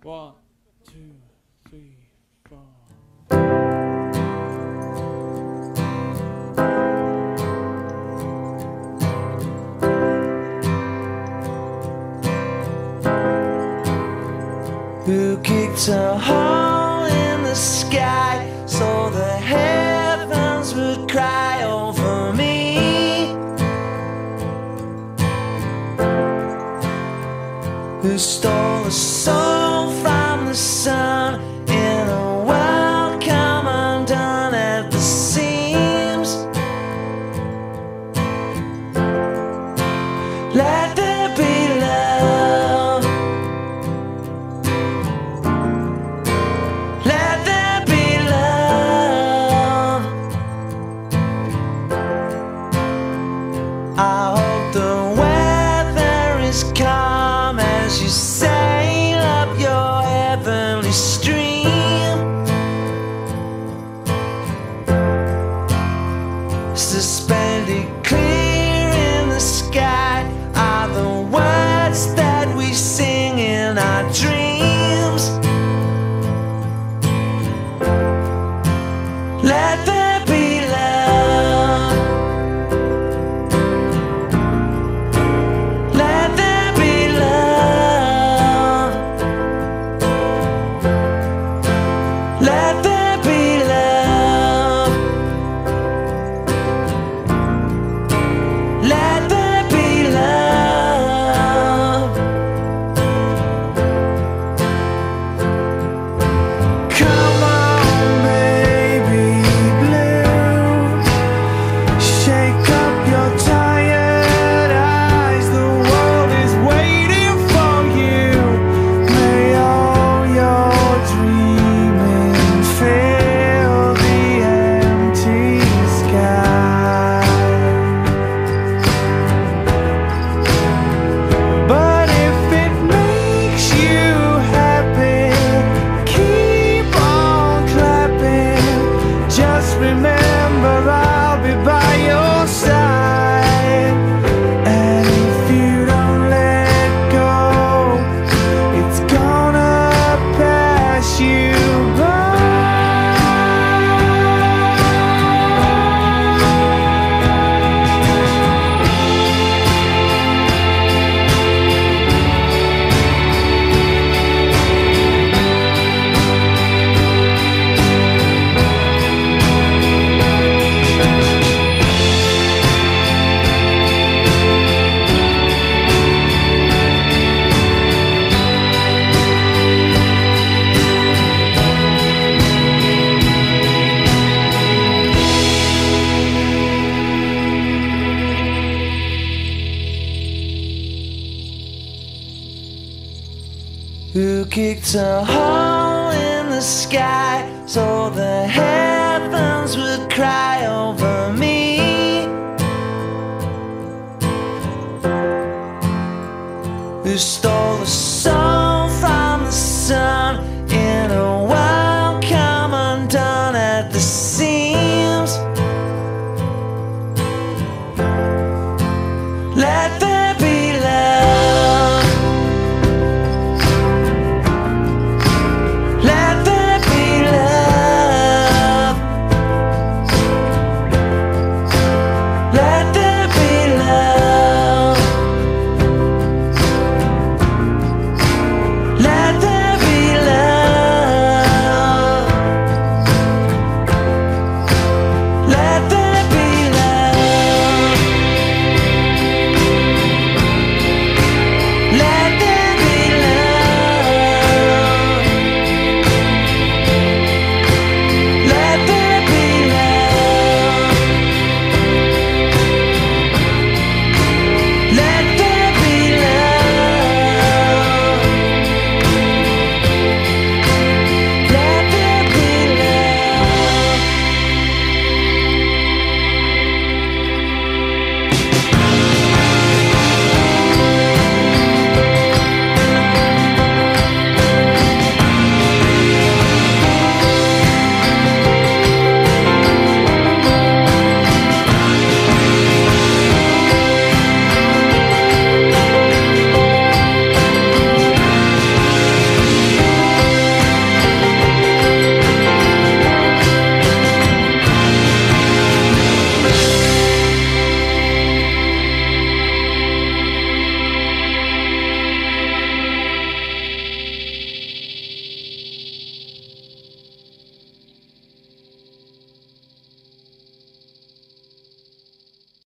1, 2, 3, 4. Who kicked a hole in the sky so the heavens would cry over me? Who stole a soul from the sun in a world come undone at the seams? Let there be love. Let there be love. I hope the weather is calm as you sail up your heavenly stream. Suspended clear in the sky are the words that we sing in our dreams. Let there be love. Let there be love. Let there be love. Let there be love. Come on, baby blue. Shake up your tired eyes. The world is waiting for you. May all your dreaming fill the empty sky. But if it makes you happy, keep on clapping. Just remember I'll be by your side. And if you don't let go, it's gonna pass you by. Who kicked a hole in the sky so the heavens would cry over me? Who stole